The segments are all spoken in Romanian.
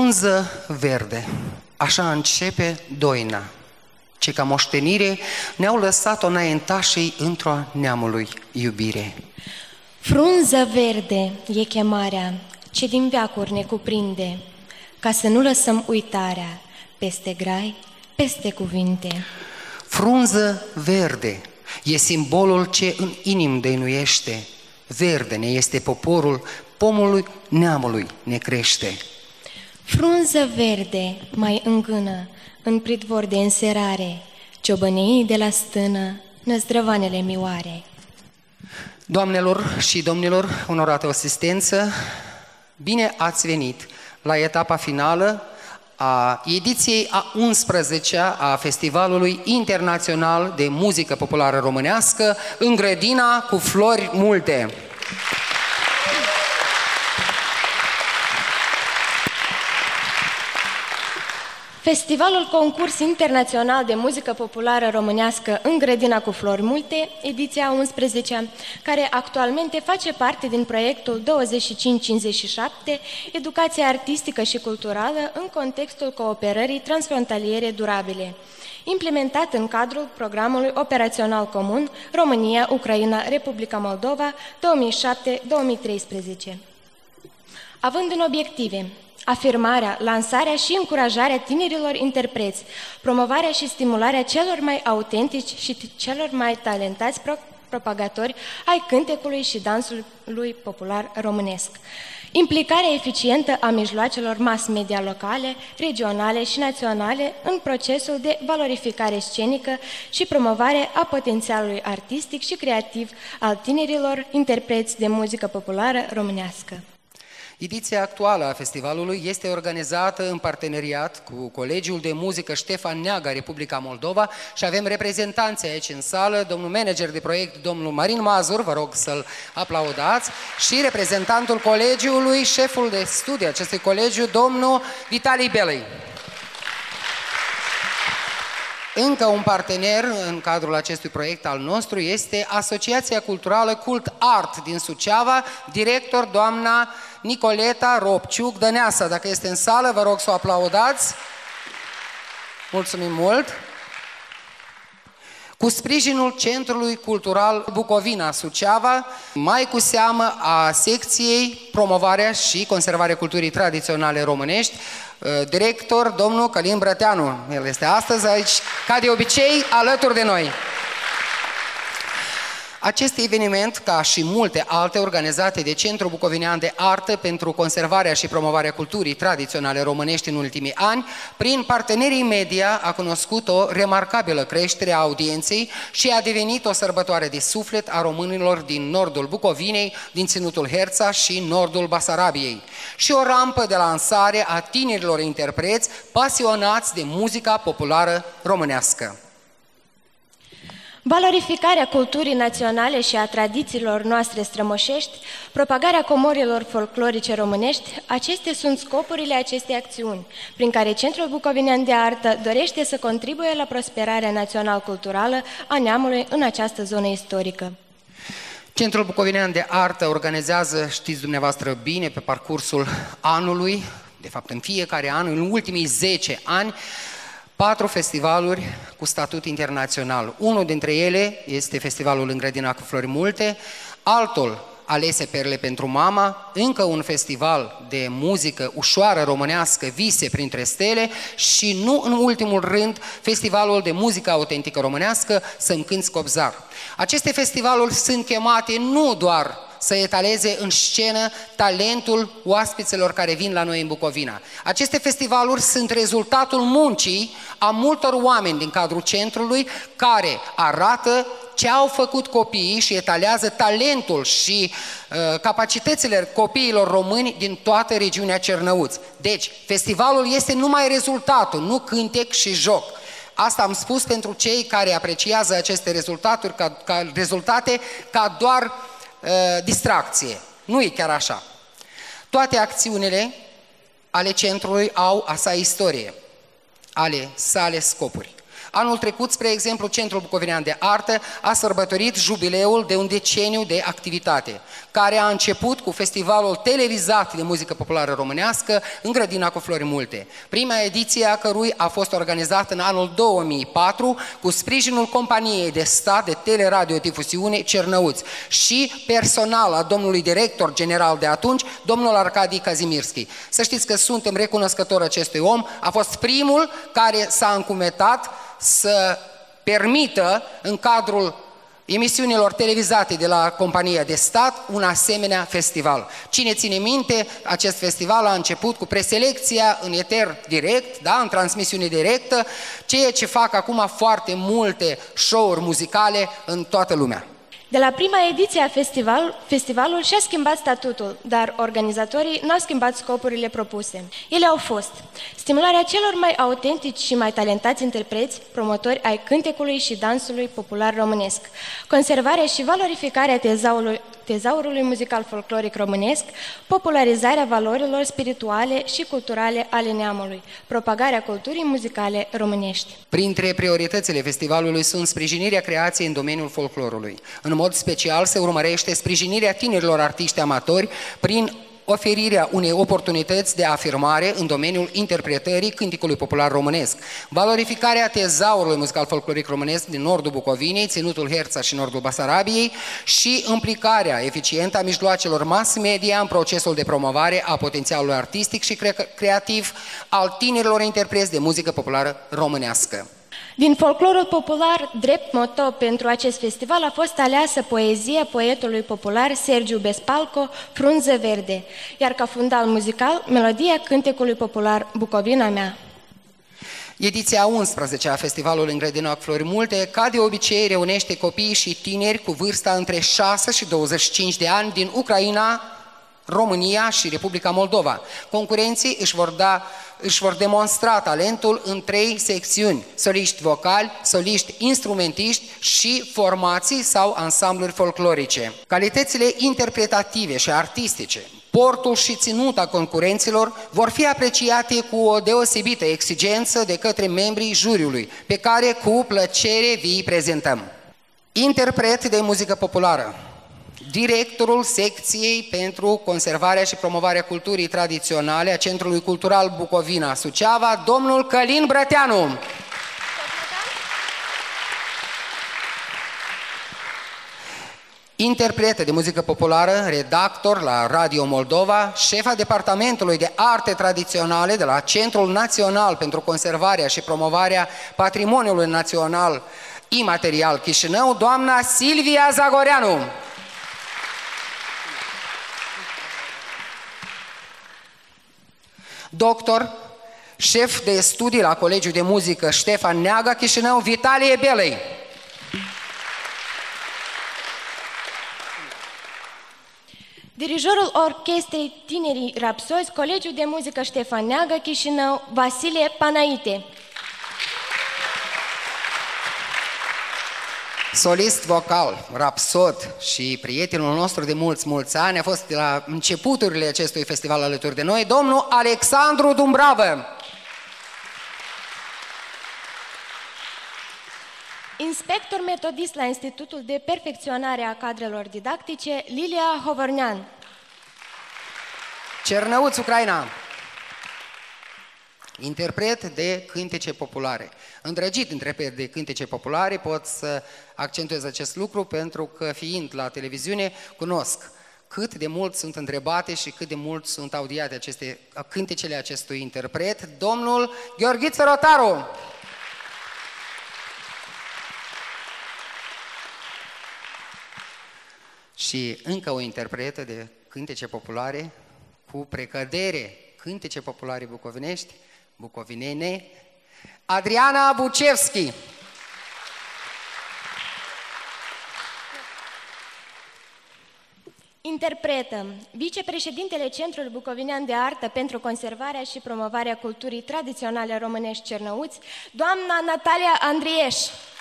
Frunză verde, așa începe Doina, ce ca moștenire ne-au lăsat-o înaintașii într-o neamului iubire. Frunză verde e chemarea ce din veacuri ne cuprinde, ca să nu lăsăm uitarea peste grai, peste cuvinte. Frunză verde e simbolul ce în inim dăinuiește, verde ne este poporul, pomul neamului ne crește. Frunză verde mai îngână în pridvor de înserare, ciobăneii de la stână năzdrăvanele mioare. Doamnelor și domnilor, onorată asistență, bine ați venit la etapa finală a ediției a 11-a a Festivalului Internațional de Muzică Populară Românească în grădina cu flori multe. Festivalul Concurs Internațional de Muzică Populară Românească în grădina cu flori multe, ediția 11-a, care actualmente face parte din proiectul 2557, Educație artistică și culturală în contextul cooperării transfrontaliere durabile, implementat în cadrul programului operațional comun România, Ucraina, Republica Moldova 2007-2013. Având în obiective afirmarea, lansarea și încurajarea tinerilor interpreți, promovarea și stimularea celor mai autentici și celor mai talentați propagatori ai cântecului și dansului popular românesc. Implicarea eficientă a mijloacelor mass media locale, regionale și naționale în procesul de valorificare scenică și promovare a potențialului artistic și creativ al tinerilor interpreți de muzică populară românească. Ediția actuală a festivalului este organizată în parteneriat cu Colegiul de Muzică Ștefan Neaga, Republica Moldova, și avem reprezentanți aici în sală, domnul manager de proiect, domnul Marin Mazur, vă rog să-l aplaudați, și reprezentantul colegiului, șeful de studii acestui colegiu, domnul Vitalii Belei. Încă un partener în cadrul acestui proiect al nostru este Asociația Culturală Cult Art din Suceava, director doamna Nicoleta Ropciuc Dăneasa. Dacă este în sală, vă rog să o aplaudați. Mulțumim mult! Cu sprijinul Centrului Cultural Bucovina Suceava, mai cu seamă a secției Promovarea și Conservarea Culturii Tradiționale Românești, director domnul Călin Brăteanu. El este astăzi aici, ca de obicei, alături de noi. Acest eveniment, ca și multe alte organizate de Centrul Bucovinean de Artă pentru conservarea și promovarea culturii tradiționale românești în ultimii ani, prin partenerii media a cunoscut o remarcabilă creștere a audienței și a devenit o sărbătoare de suflet a românilor din nordul Bucovinei, din Ținutul Herța și nordul Basarabiei, și o rampă de lansare a tinerilor interpreți pasionați de muzica populară românească. Valorificarea culturii naționale și a tradițiilor noastre strămoșești, propagarea comorilor folclorice românești, acestea sunt scopurile acestei acțiuni, prin care Centrul Bucovinean de Artă dorește să contribuie la prosperarea național-culturală a neamului în această zonă istorică. Centrul Bucovinean de Artă organizează, știți dumneavoastră bine, pe parcursul anului, de fapt în fiecare an, în ultimii 10 ani, 4 festivaluri cu statut internațional. Unul dintre ele este festivalul în grădina cu flori multe, altul Alese perle pentru mama, încă un festival de muzică ușoară românească, Vise printre stele, și nu în ultimul rând festivalul de muzică autentică românească, Să-mi cânți Cobzar. Aceste festivaluri sunt chemate nu doar să etaleze în scenă talentul oaspeților care vin la noi în Bucovina. Aceste festivaluri sunt rezultatul muncii a multor oameni din cadrul centrului care arată ce au făcut copiii și etalează talentul și capacitățile copiilor români din toată regiunea Cernăuți. Deci, festivalul este numai rezultatul, nu cântec și joc. Asta am spus pentru cei care apreciază aceste rezultate ca doar distracție. Nu e chiar așa. Toate acțiunile ale centrului au a sa istorie, ale sale scopuri. Anul trecut, spre exemplu, Centrul Bucovinean de Artă a sărbătorit jubileul de un deceniu de activitate, care a început cu festivalul televizat de muzică populară românească în Grădina cu Flori Multe, prima ediție a cărui a fost organizată în anul 2004 cu sprijinul Companiei de Stat de Teleradiodifuziune Cernăuți și personal a domnului director general de atunci, domnul Arcadi Cazimirski. Să știți că suntem recunoscători acestui om, a fost primul care s-a încumetat să permită în cadrul emisiunilor televizate de la Compania de Stat un asemenea festival. Cine ține minte, acest festival a început cu preselecția în eter direct, da, în transmisiune directă, ceea ce fac acum foarte multe show-uri muzicale în toată lumea. De la prima ediție a festivalul și-a schimbat statutul, dar organizatorii nu au schimbat scopurile propuse. Ele au fost stimularea celor mai autentici și mai talentați interpreți, promotori ai cântecului și dansului popular românesc, conservarea și valorificarea tezaurului muzical folcloric românesc, popularizarea valorilor spirituale și culturale ale neamului, propagarea culturii muzicale românești. Printre prioritățile festivalului sunt sprijinirea creației în domeniul folclorului. În mod special se urmărește sprijinirea tinerilor artiști amatori prin oferirea unei oportunități de afirmare în domeniul interpretării cânticului popular românesc, valorificarea tezaurului muzical folcloric românesc din nordul Bucovinei, ținutul Herța și nordul Basarabiei și implicarea eficientă a mijloacelor mass media în procesul de promovare a potențialului artistic și creativ al tinerilor interpreți de muzică populară românească. Din folclorul popular, drept moto pentru acest festival a fost aleasă poezia poetului popular Sergiu Bespalco, Frunză Verde, iar ca fundal muzical, melodia cântecului popular Bucovina mea. Ediția 11 a festivalului în Grădina cu Flori Multe, ca de obicei, reunește copii și tineri cu vârsta între 6 și 25 de ani din Ucraina, România și Republica Moldova. Concurenții își vor demonstra talentul în 3 secțiuni: soliști vocali, soliști instrumentiști și formații sau ansambluri folclorice. Calitățile interpretative și artistice, portul și ținuta concurenților vor fi apreciate cu o deosebită exigență de către membrii juriului, pe care cu plăcere vi prezentăm. Interpret de muzică populară, directorul secției pentru conservarea și promovarea culturii tradiționale a Centrului Cultural Bucovina Suceava, domnul Călin Brăteanu. Interpretă de muzică populară, redactor la Radio Moldova, șefa Departamentului de Arte Tradiționale de la Centrul Național pentru Conservarea și Promovarea Patrimoniului Național Imaterial Chișinău, doamna Silvia Zagoreanu. Doctor, șef de studii la Colegiul de Muzică Ștefan Neaga Chișinău, Vitalie Belei. Dirijorul Orchestrei Tinerii Rapsozi, Colegiul de Muzică Ștefan Neaga Chișinău, Vasile Panaite. Solist vocal, rapsod și prietenul nostru de mulți ani, a fost de la începuturile acestui festival alături de noi, domnul Alexandru Dumbravă. Inspector metodist la Institutul de Perfecționare a Cadrelor Didactice, Lilia Hovărnean. Cernăuți, Ucraina. Interpret de cântece populare. Îndrăgit interpret de cântece populare, pot să accentuez acest lucru pentru că, fiind la televiziune, cunosc cât de mult sunt întrebate și cât de mult sunt audiate cântecele acestui interpret, domnul Gheorghiță Rotaru. Și încă o interpretă de cântece populare, cu precădere, cântece populare bucovinești, bucovinene, Adriana Bucevski. Interpretă vicepreședintele Centrului Bucovinean de Artă pentru Conservarea și Promovarea Culturii Tradiționale Românești Cernăuți, doamna Natalia Andrieș.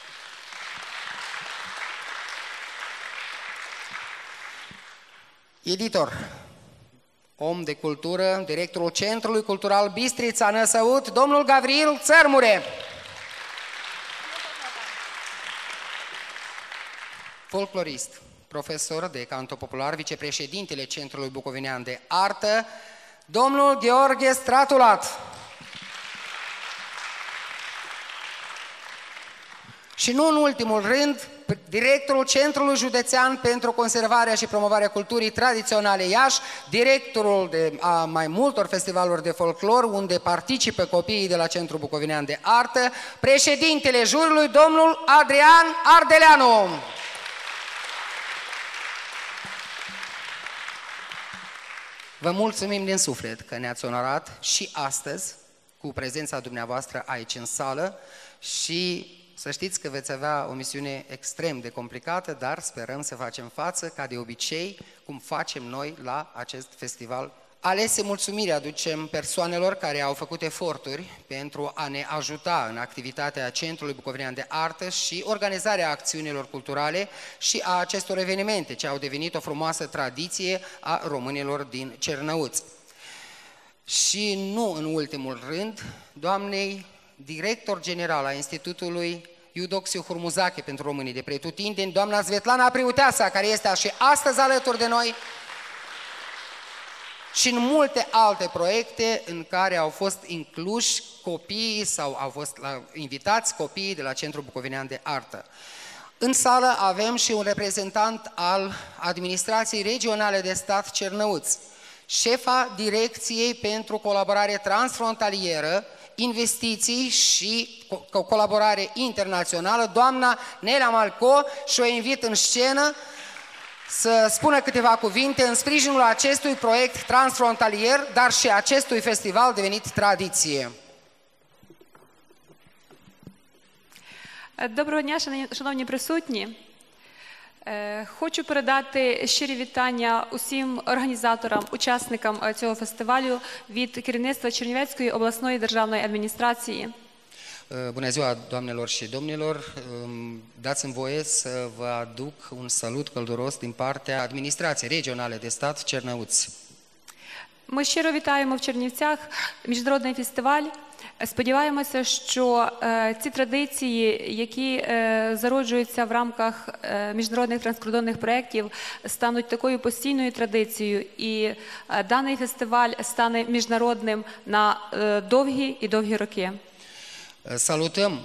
Editor, om de cultură, directorul Centrului Cultural Bistrița Năsăud, domnul Gavril Țărmure. folclorist, profesor de canto popular, vicepreședintele Centrului Bucovinean de Artă, domnul Gheorghe Stratulat. Și nu în ultimul rând, directorul Centrului Județean pentru Conservarea și Promovarea Culturii Tradiționale Iași, directorul a mai multor festivaluri de folclor, unde participă copiii de la Centrul Bucovinean de Artă, președintele juriului, domnul Adrian Ardeleanu. Vă mulțumim din suflet că ne-ați onorat și astăzi cu prezența dumneavoastră aici în sală și să știți că veți avea o misiune extrem de complicată, dar sperăm să facem față, ca de obicei, cum facem noi la acest festival. Alese mulțumiri aducem persoanelor care au făcut eforturi pentru a ne ajuta în activitatea Centrului Bucovinean de Artă și organizarea acțiunilor culturale și a acestor evenimente, ce au devenit o frumoasă tradiție a românilor din Cernăuți. Și nu în ultimul rând, doamnei director general a Institutului Eudoxiu Hurmuzache pentru Românii de Pretutindeni, doamna Svetlana Priuteasa, care este și astăzi alături de noi, și în multe alte proiecte în care au fost incluși copiii sau au fost invitați copiii de la Centrul Bucovinean de Artă. În sală avem și un reprezentant al Administrației Regionale de Stat Cernăuți, șefa Direcției pentru Colaborare Transfrontalieră, Investiții și Colaborare Internațională, doamna Nela Malco, și o invit în scenă să spună câteva cuvinte în sprijinul acestui proiect transfrontalier, dar și acestui festival devenit tradiție. Доброго дня, шановні присутні. Хочу передати щирі вітання усім організаторам, учасникам цього фестивалю від керівництва Чернівецької обласної державної адміністрації. Bună ziua, doamnelor și domnilor! Dați-mi voie să vă aduc un salut călduros din partea Administrației Regionale de Stat Cernăuți. Ми щиро вітаємо в Чернівцях міжнародний фестиваль. Сподіваємося, що ці традиції, які зароджуються в рамках міжнародних транскордонних проєктів, стануть такою постійною традицією, і даний фестиваль стане міжнародним на довгі і довгі роки. Salutăm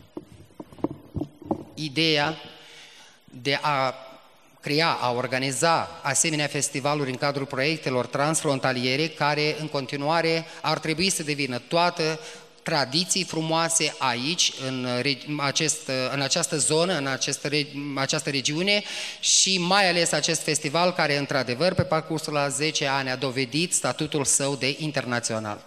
ideea de a crea, a organiza asemenea festivaluri în cadrul proiectelor transfrontaliere, care în continuare ar trebui să devină toată tradiții frumoase aici, în această zonă, în această regiune și mai ales acest festival care, într-adevăr, pe parcursul a 10 ani a dovedit statutul său de internațional.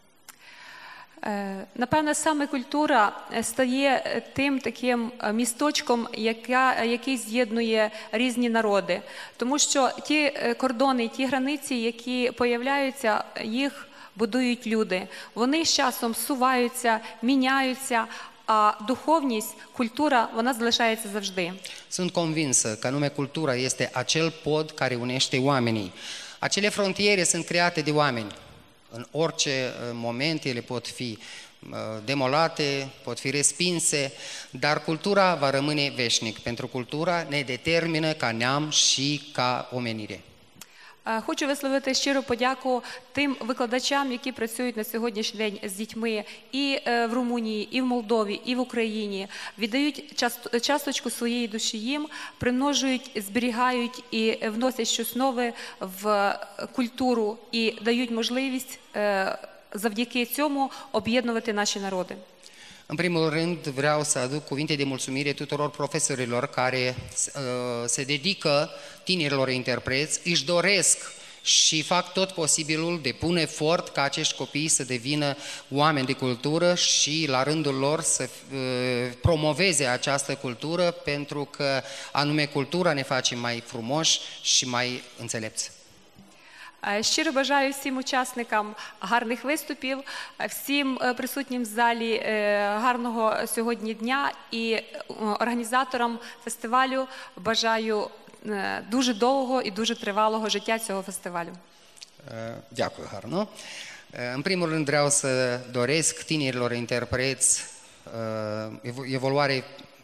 Напевно, саме культура стає тим таким місточком, який з'єднує різні народи. Тому що ті кордони, ті границі, які появляються, їх будують люди. Вони з часом суваються, міняються, a duhovність, cultura, вона залишається завжди. Sunt convinsă că anume cultura este acel pod care unește oamenii. Acele frontiere sunt create de oameni. În orice moment ele pot fi demolate, pot fi respinse, dar cultura va rămâne veșnic. Pentru cultura ne determină ca neam și ca omenire. Хочу висловити щиру подяку тим викладачам, які працюють на сьогоднішній день з дітьми і в Румунії, і в Молдові, і в Україні. Віддають часточку своєї душі їм, примножують, зберігають і вносять щось нове в культуру і дають можливість завдяки цьому об'єднувати наші народи. În primul rând vreau să aduc cuvinte de mulțumire tuturor profesorilor care se dedică tinerilor interpreți, își doresc și fac tot posibilul, depun efort ca acești copii să devină oameni de cultură și la rândul lor să promoveze această cultură, pentru că anume cultura ne face mai frumoși și mai înțelepți. Щиро бажаю всім учасникам гарних виступів, всім присутнім в залі гарного сьогодні дня і організаторам фестивалю бажаю дуже довгого і дуже тривалого життя цього фестивалю. Дякую, гарно. În primul rând vreau să doresc tinerilor interpreți evoluare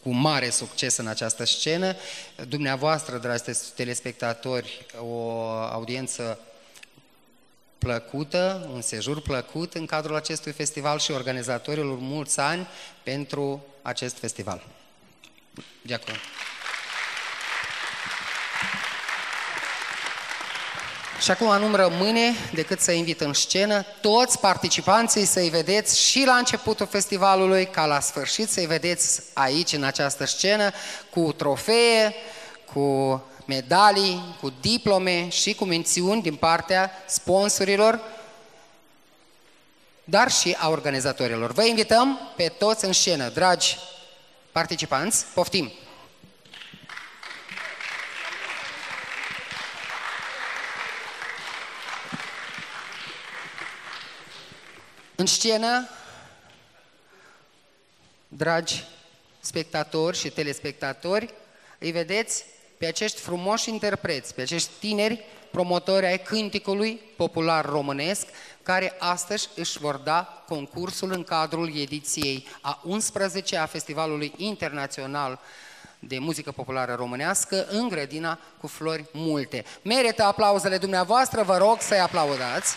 cu mare succes în această scenă. Dumneavoastră, dragi telespectatori, o audiență plăcută, un sejur plăcut în cadrul acestui festival și organizatorilor mulți ani pentru acest festival. Ďakujem. Și acum nu-mi rămâne decât să invit în scenă toți participanții să-i vedeți și la începutul festivalului, ca la sfârșit să-i vedeți aici, în această scenă, cu trofee, cu medalii, cu diplome și cu mențiuni din partea sponsorilor, dar și a organizatorilor. Vă invităm pe toți în scenă, dragi participanți, poftim! În scenă, dragi spectatori și telespectatori, îi vedeți pe acești frumoși interpreți, pe acești tineri promotori ai cânticului popular românesc, care astăzi își vor da concursul în cadrul ediției a 11-a Festivalului Internațional de Muzică Populară Românească în Grădina cu Flori Multe. Merită aplauzele dumneavoastră, vă rog să-i aplaudați.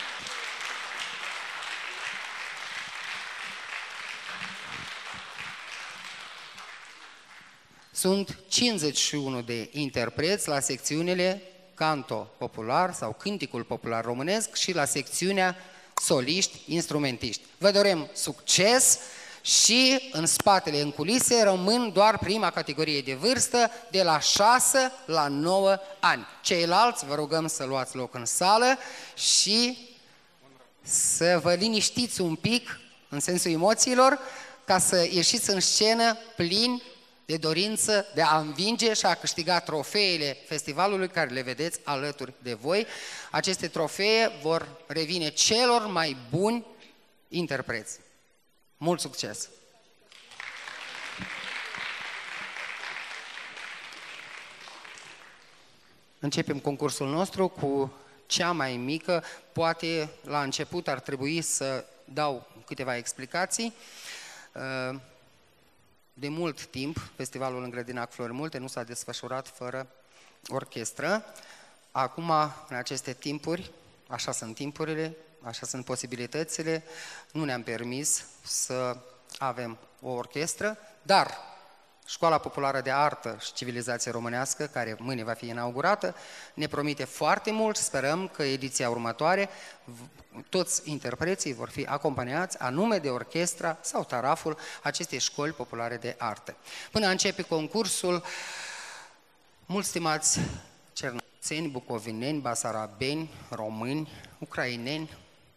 Sunt 51 de interpreți la secțiunile canto popular sau cânticul popular românesc și la secțiunea soliști, instrumentiști. Vă dorim succes și în spatele, în culise, rămân doar prima categorie de vârstă, de la 6 la 9 ani. Ceilalți vă rugăm să luați loc în sală și să vă liniștiți un pic în sensul emoțiilor, ca să ieșiți în scenă plini de dorință de a învinge și a câștiga trofeele festivalului care le vedeți alături de voi. Aceste trofee vor revine celor mai buni interpreți. Mult succes! Începem concursul nostru cu cea mai mică. Poate la început ar trebui să dau câteva explicații. De mult timp, festivalul în Grădina cu Flori Multe nu s-a desfășurat fără orchestră. Acum, în aceste timpuri, așa sunt timpurile, așa sunt posibilitățile, nu ne-am permis să avem o orchestră, dar Școala Populară de Artă și Civilizație Românească, care mâine va fi inaugurată, ne promite foarte mult. Sperăm că ediția următoare toți interpreții vor fi acompaniați anume de orchestra sau taraful acestei școli populare de artă. Până începe concursul, mulți stimați cernăuțeni, bucovineni, basarabeni, români, ucraineni,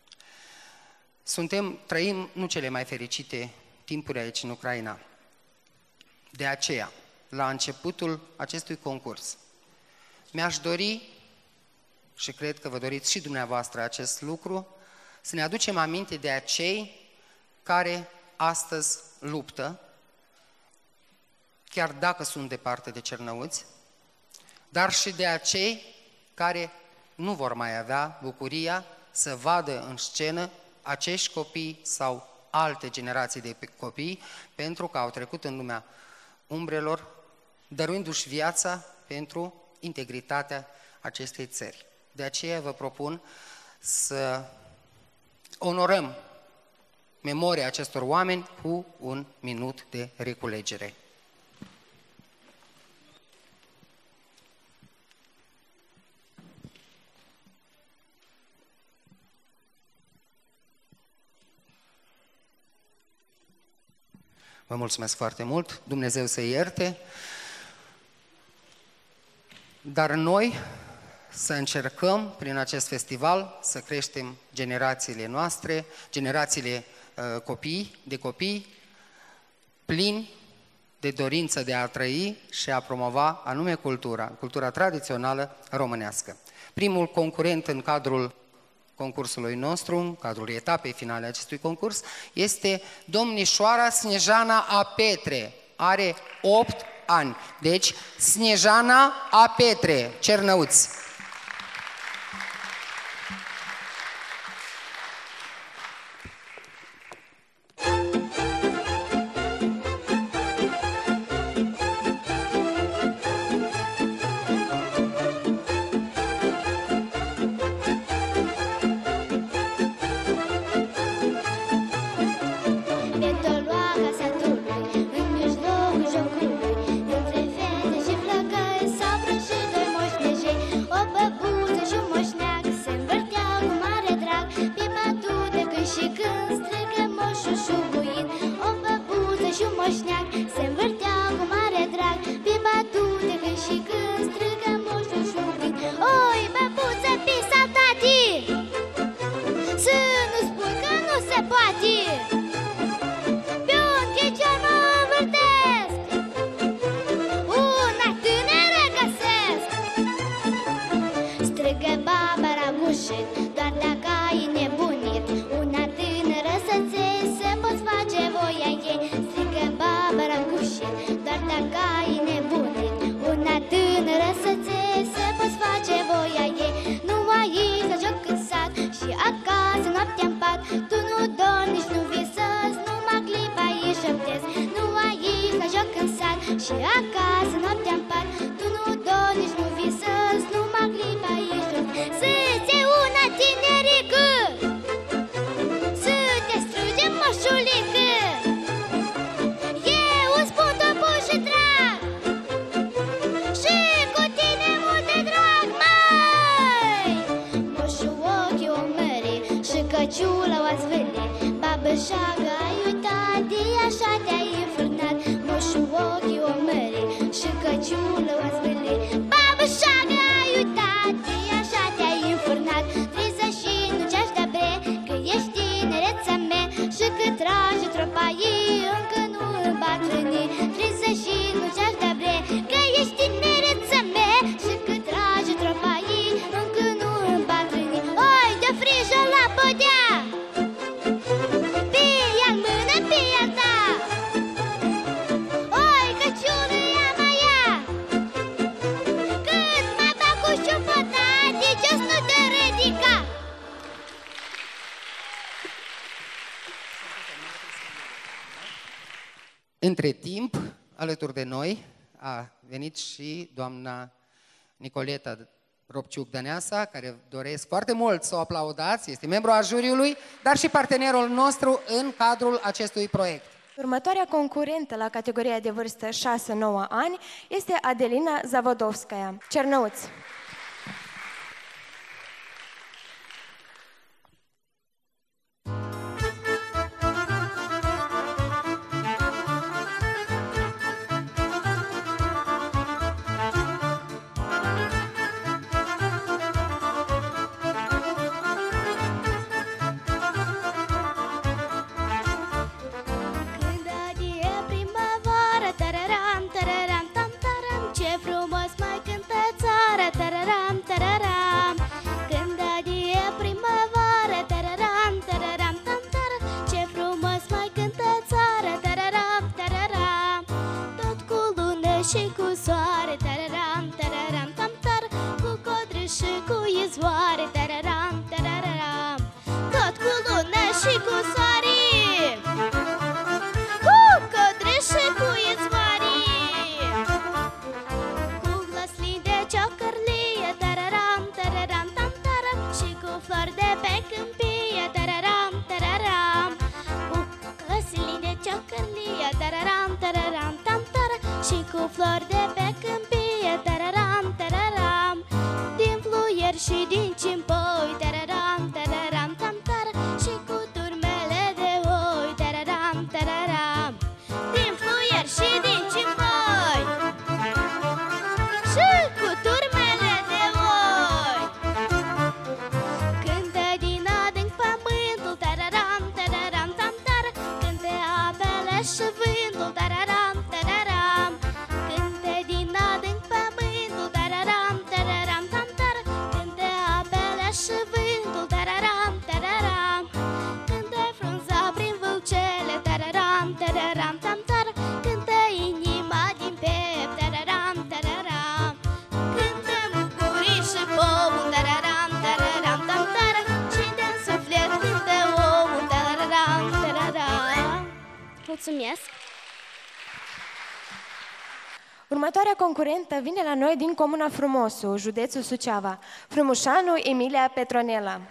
trăim nu cele mai fericite timpuri aici în Ucraina. De aceea, la începutul acestui concurs, mi-aș dori, și cred că vă doriți și dumneavoastră acest lucru, să ne aducem aminte de acei care astăzi luptă, chiar dacă sunt departe de Cernăuți, dar și de acei care nu vor mai avea bucuria să vadă în scenă acești copii sau alte generații de copii, pentru că au trecut în lumea umbrelor, dăruindu-și viața pentru integritatea acestei țări. De aceea vă propun să onorăm memoria acestor oameni cu un minut de reculegere. Vă mulțumesc foarte mult, Dumnezeu să ierte, dar noi să încercăm prin acest festival să creștem generațiile noastre, generațiile de copii plini de dorință de a trăi și a promova anume cultura tradițională românească. Primul concurent în cadrul concursului nostru, în cadrul etapei finale acestui concurs, este domnișoara Snejana Apetre. Are 8 ani. Deci, Snejana Apetre, Cernăuți. greșit, doar dacă ai nebunit. Una tânără să-ți se poți face voia ei, strigă Barbara cușit, doar dacă ai nebunit. Una tânără să-ți se poți face voia ei, nu mai să joc în sat și acasă noaptea-n pat. Tu nu dormi, nici nu visezi, numai clipa îi șoptezi. Nu mai să joc în sat și acasă noaptea-n pat. Tu nu dormi, nici nu visezi, numai clipa îi șoptezi. Să-ți una tinerică, să te strânge moșulică, eu îți pun topul și trag, și cu tine mult de drag, mai. Moșu ochii o mări și căciula o zvârli, babășagă ai uitat, de așa te-ai infârnat. Moșu ochii o mări și căciula o zvârli, babășagă ai uitat, de așa te-ai infârnat. Triză și nu ce-aș da bre, că ești tinereța mea, și cât trage tropa ei, încă nu îmbătrâni. Triză și nu ce-aș da bre, că ești tinereța mea, și cât trage tropa ei, încă nu îmbătrâni. Oi, de frijă la podea, pia-n mână, pia ta. Oi, căciulă, ia mai ia, când mai bag cu șupăta, de jos nu te ridica. Între timp, alături de noi a venit și doamna Nicoleta Ropciuc-Dăneasa, care doresc foarte mult să o aplaudați, este membru al juriului, dar și partenerul nostru în cadrul acestui proiect. Următoarea concurentă la categoria de vârstă 6-9 ani este Adelina Zavodovskaya, Cernăuț. Când adie primăvară, tararam, tararam, tam, taram, ce frumos mai cântă țara, tararam, tararam. Când adie primăvară, tararam, tararam, tam, taram, ce frumos mai cântă țara, tararam, tararam. Tot cu lună și cu soare, tararam, tararam, tam, taram, cu codri și cu izvoare, tararam, tararam. Tot cu lună și cu soare, cu codri și cu izvoare, cu glas lin de ciocărlie, tararam, tararam, tam, taram, și cu flori de pe câmpie, tararam, tararam. Cu glas lin de ciocărlie, tararam, tararam, tam, taram, și cu flori de pe câmpie, tararam, tararam. Din fluier și din cimpoi, tararam, tararam, tam, taram, și cu turmele de oi, tararam, tararam. Din fluier și din cimpoi, și cu turmele de oi. Cântă din adânc pământul, tararam, tararam, tam, taram, cântă apele și vântul, tararam, tararam. Cântă din adânc pământul, tararam, tararam, tam, taram, cântă apele și vântul, tararam, tararam. Cântă frunza prin vâlcele, tararam, tararam, tam, taram, cântă inima din piept, tararam, tararam. Cântă mugurii și pomul, tararam, tararam, tam, taram, și de-n suflet cântă omul, tararam, tararam. Mulțumesc! Următoarea concurentă vine la noi din Comuna Frumosu, județul Suceava, Frumușanu Emilia Petronela.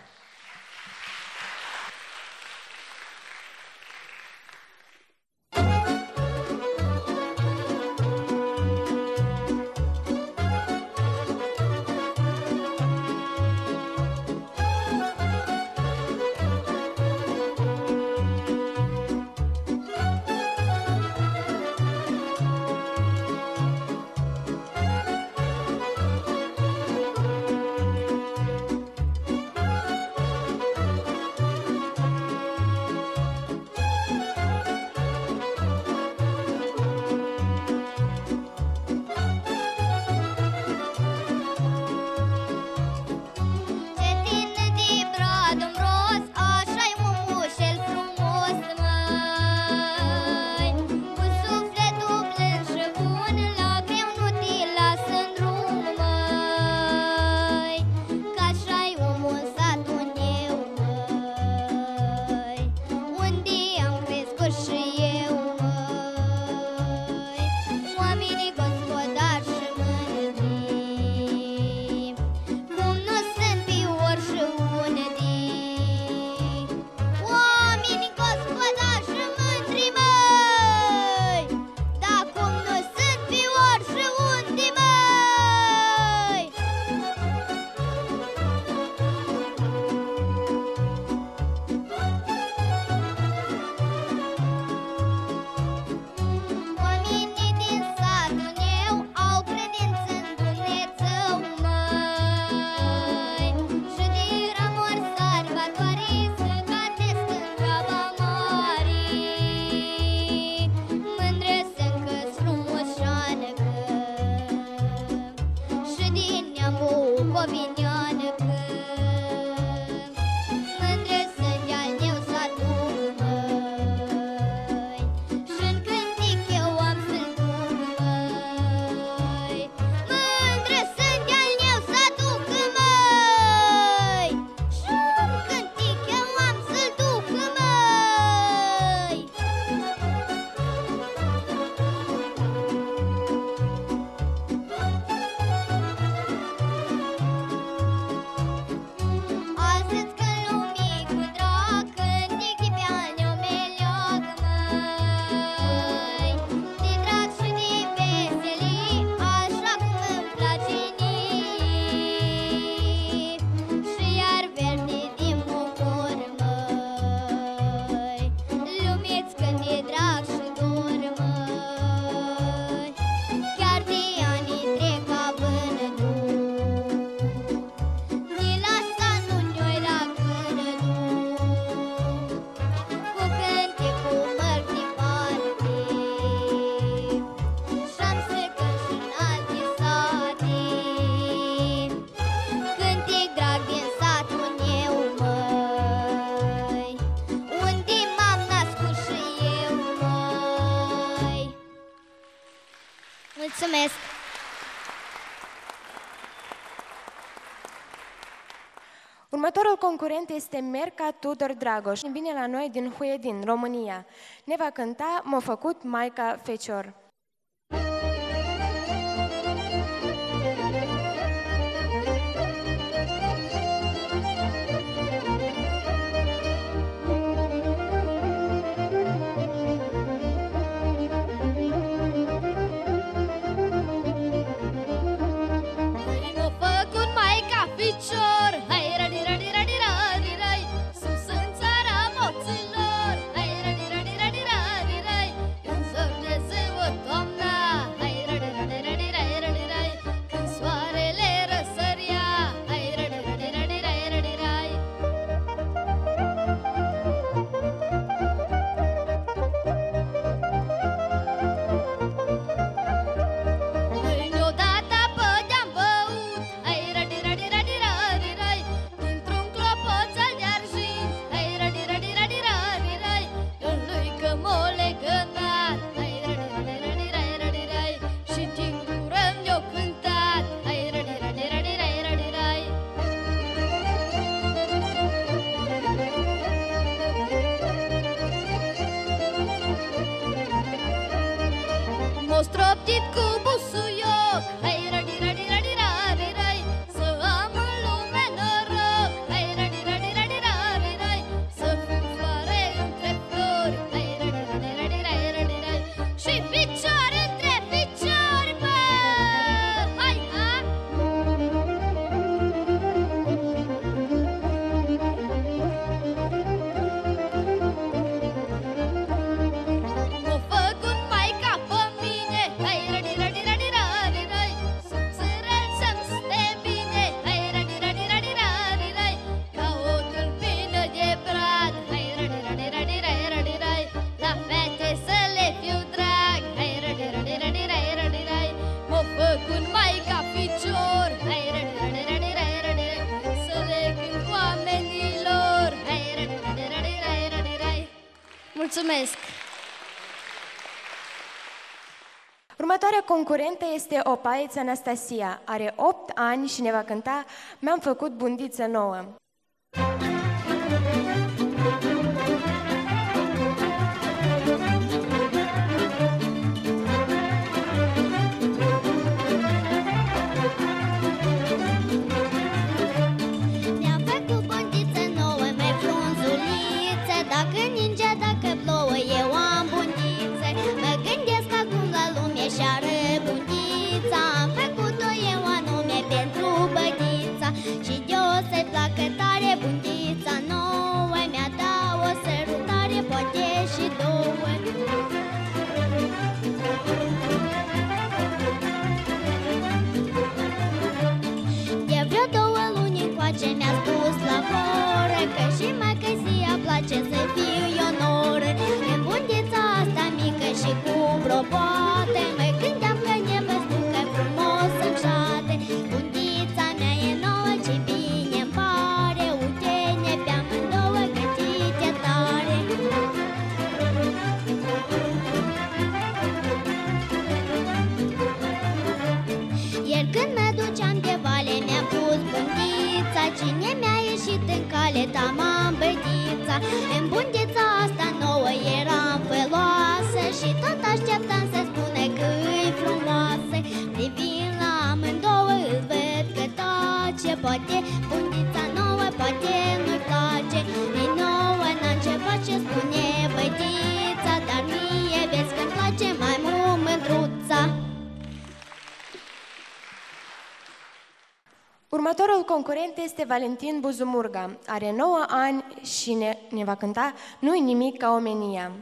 bucovineană cânt. Mândră sunt de-al meu satul, măi, și-n cântic eu am să-l duc, măi. Mândră sunt de-al meu satul, măi, și-n cântic eu am să-l duc, măi. Astăzi când lumii cu drag cântic de pe al meu meleag, măi, de drag și de veselii, așa cum îmi place mie, și iar verde din bucur, măi, lumii-ți când de drag și dor, măi, chiar de ani trec ca până tu. Ni lasa nu ne-oi la până nu, cu cânte cu măr de parte, și-am să cânt și-n alte sate, cântic drag din satul meu, măi, unde m-am născut și eu, măi. Mulțumesc! Următorul concurent este Merca Tudor Dragoș. Vine la noi din Huedin, România. Ne va cânta M-a făcut Maica Fecior. M-a făcut Maica Fecior, hai radi radi radi radi rai, sus în țara moților, hai radi radi radi radi rai, când zor de ziua toamna, hai radi radi radi rai radi rai, când soarele răsăria, hai radi radi radi rai radi rai. Deodată apă de-am băut, hai radi radi radi radi rai, dintr-un clopoțel de argint, hai radi radi radi radi rai, în lui că m-o legănat, hai radi radi radi rai radi rai, și din gură mi-o cântat, hai radi radi radi rai radi rai. M-o stroptit cu busuioc, hai radi radi radi radi rai, să am în lume noroc, hai radi radi radi radi rai, să fiu floare între flori, hai radi radi radi rai radi rai, și picioare între picioare, bă, hai ha! M-a făcut Maica pe mine, hai radi radi radi radi rai, subțărel să-mi stă bine, hai radi radi radi radi rai, ca o tulpină de brad, hai radi radi radi rai radi rai, la fete să le fiu drag, hai radi radi radi rai radi rai, m-a făcut Maica Fecior, hai radi radi radi rai radi rai, să le cânt oamenilor, hai radi radi radi rai radi rai. Mulțumesc! Următoarea concurentă este Opaiță Anastasia. Are 8 ani și ne va cânta Mi-am făcut bundiță nouă. Mi-am făcut bundiță nouă, mai frunzuliță, dacă ninge, dacă plouă, eu am bundiță. Mă gândesc acum la lume și ară bundița, am făcut-o eu anume pentru bădița, și de-o să-i placă tare bundița. ieri când mă duceam de vale, mi-a pus bundița. Cine mi-a ieșit în cale, tamam bătița. În bundița asta nouă eram feloasă și tot așteptam să spune că-i frumoasă. Privind la amândouă îl văd că tace, poate bundița nouă, poate nu-i place. Din nouă n-am ce face, spune bătița, dar mie vezi că-mi place mai mult mândruța. Următorul concurent este Valentin Buzumurga. Are 9 ani și ne va cânta Nu-i nimic ca omenia.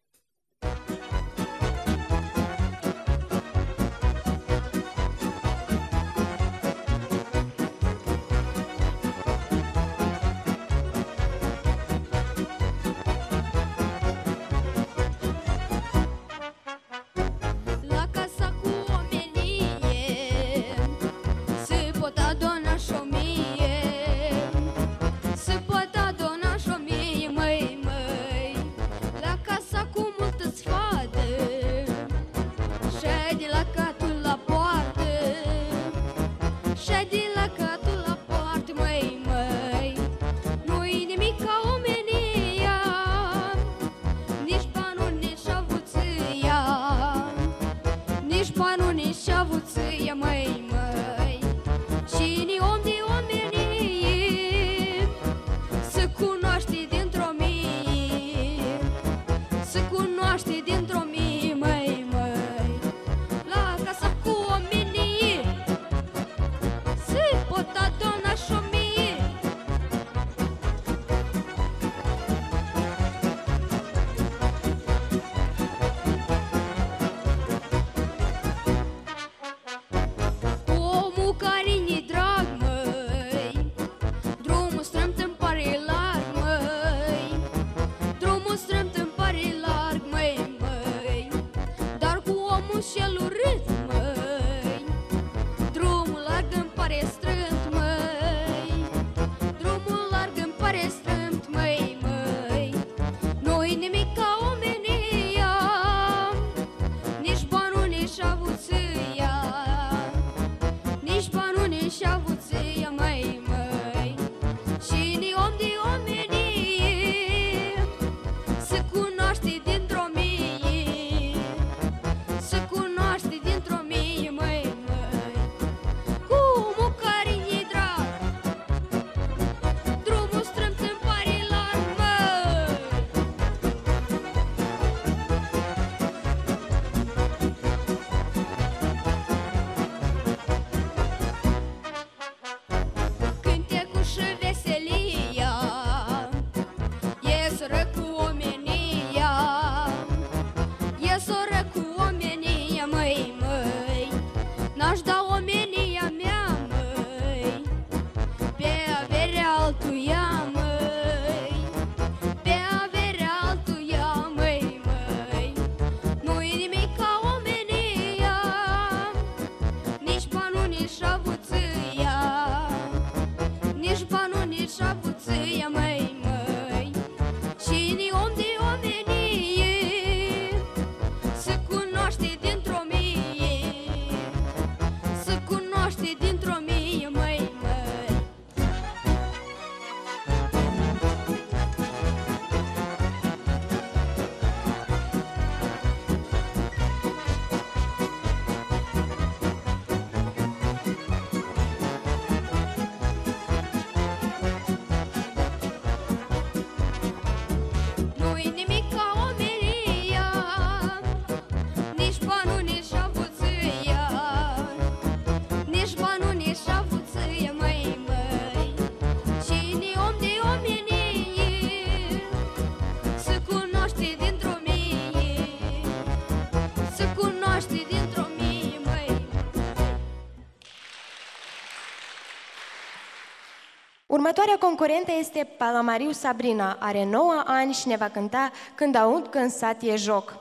Următoarea concurentă este Palamariu Sabrina. Are 9 ani și ne va cânta Când aud că în sat e joc.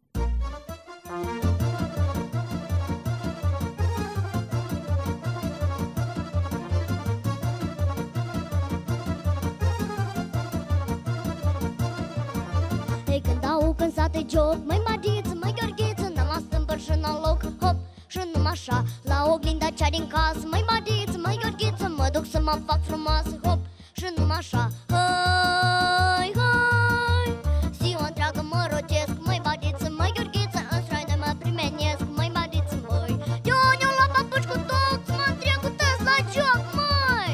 Ei, când aud că în sat e joc, măi Mariță, măi Gheorghiță, n-am la stâmpăr și n-am loc, hop, și numai așa, la oglinda cea din casă, măi Madiță, măi Gheorghiță, mă duc să mă fac frumoasă, hop, și numai așa. Hai, hai, ziua întreagă mă rogesc, măi Madiță, măi Gheorghiță, în străină mă primenesc, măi Madiță, măi. Eu la papuci cu toc, mă întreg cu tăți la joc, măi.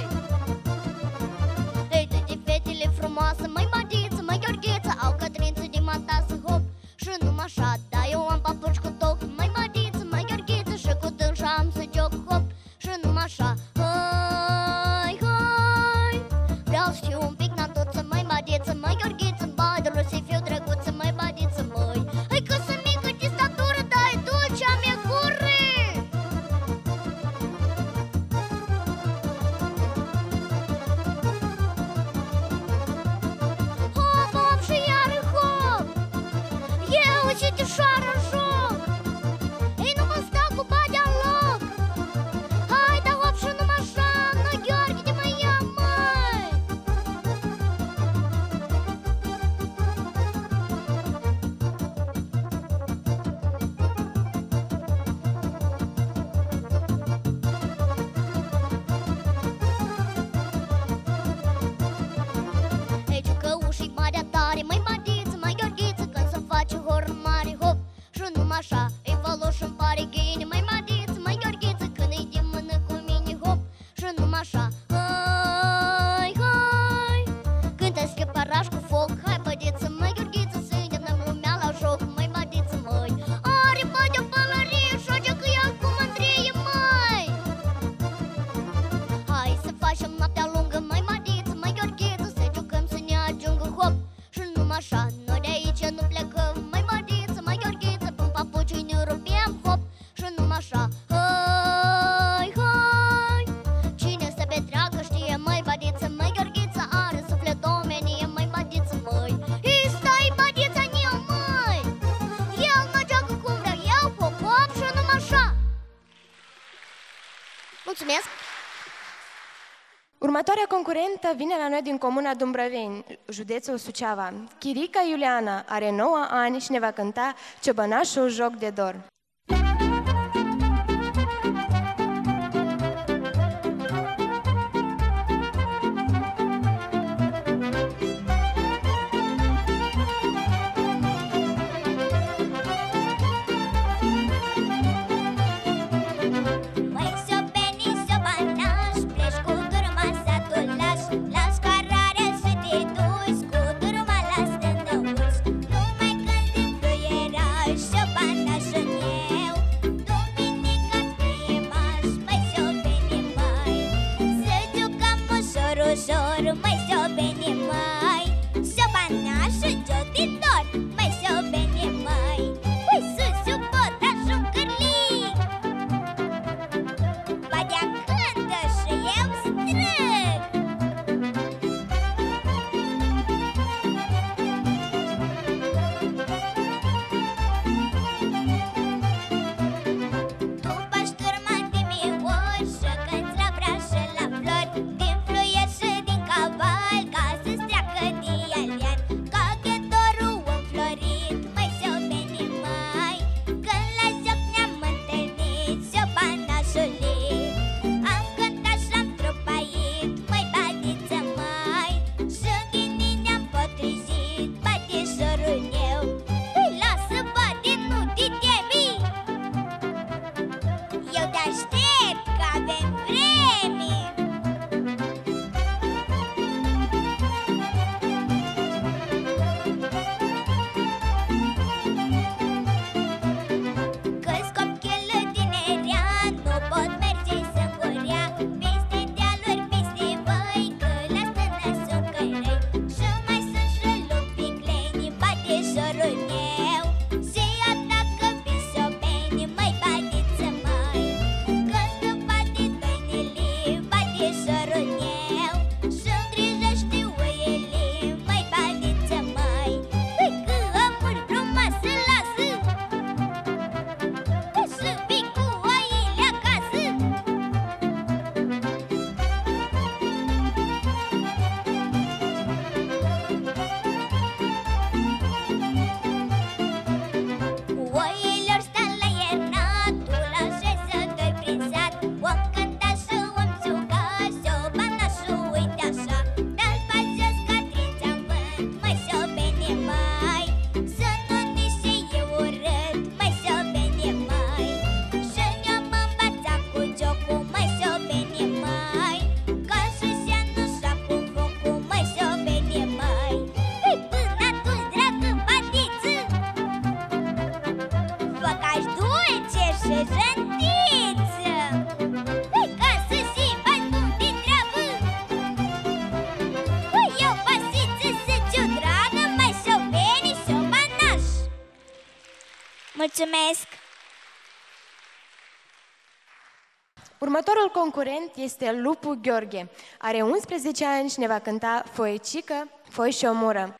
Ei, toate fetele frumoase, măi Madiță, măi Gheorghiță, au cătrință din matasă, hop, și numai așa. Da, eu am papuci cu toc, măi Madiță, măi Gheorghiță, și cu dânsa am să joc, hop, și numai așa. Hai, hai, vreau să fiu un pic natuță, măi Madiță, măi Gheorghiță, în badrul să fiu drăguță, măi Madiță, măi. Hai că sunt mică de statură, dar e dulcea mea gură. Hop, hop și iară hop, eu și te șoară joc. Ei, nu mă sta cu badea în loc. Hai, da hop și numai așa, nu Gheorghe de mă ia, măi. Ei, ciucăușii badea tare, măi Madiță, măi Gheorghiță, când se face horn mare, hop, și numai așa. Ei, faloș îmi pare ghine, măi Madiță, măi Gheorghiță, când e de mână cu mine, hop, și numai așa. Hai, hai, cântă scheparaș cu foc, hai Madiță, măi Gheorghiță, să îndemnăm lumea la joc, măi Madiță, măi. Are badea pălărie și o geacă ea cu mândrie, măi. Hai să facem noaptea lungă, măi Madiță, măi Gheorghiță, să jucăm să ne ajungă, hop, și numai așa. Noi de aici nu plecăm, măi Madiță, măi Gheorghiță, până papucii ne rupem, hop, și numai așa. Hai, hai, cine se petreacă știe, măi Madiță, măi Gheorghiță, are suflet omenie, măi Madiță, măi. Ei, stai Madiță în el, măi. El mă joacă cum vreau eu, hop, hop, și numai așa. Mulțumesc! Următoarea concurentă vine la noi din comuna Dumbrăveni, județul Suceava. Chirica Iuliana are 9 ani și ne va cânta Ciobănașul Joc de Dor. Măi, Sobeni, Sobanaș, pleci cu turma satul laș, la scarare să te duci, cu turma la stândă urci. Numai când din fluieraș, Sobanaș în Mulțumesc! Următorul concurent este Lupu Gheorghe. Are 11 ani și ne va cânta Foicică, foi și o mură.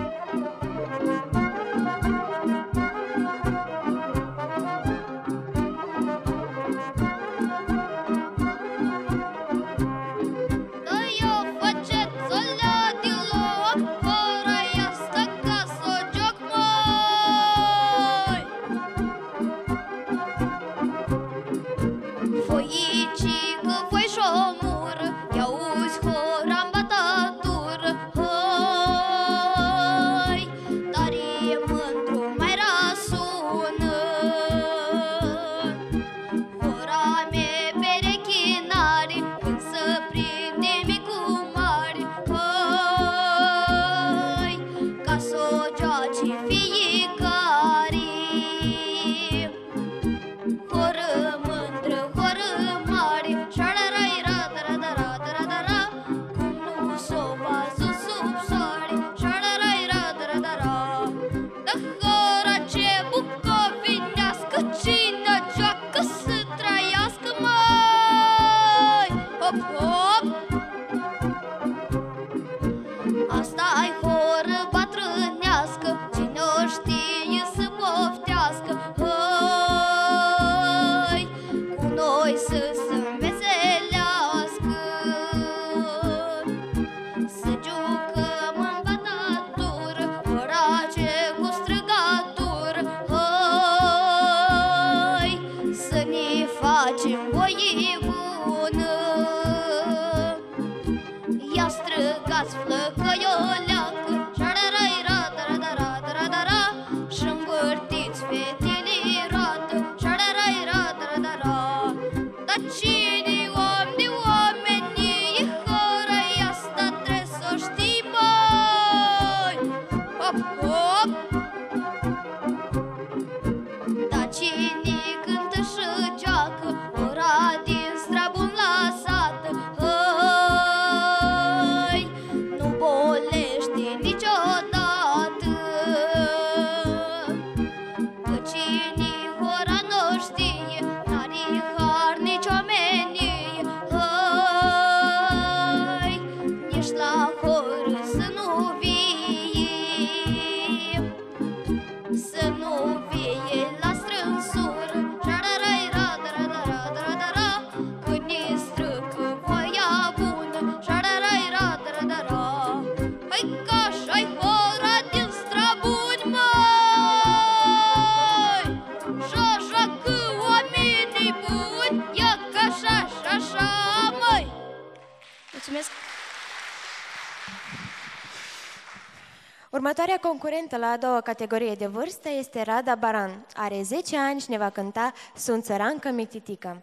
Următoarea concurentă la a doua categorie de vârstă este Rada Baran. Are 10 ani și ne va cânta Sunt țărancă mititică.